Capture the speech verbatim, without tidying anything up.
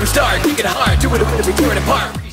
superstar, kick it hard, doing it with a tear in the park.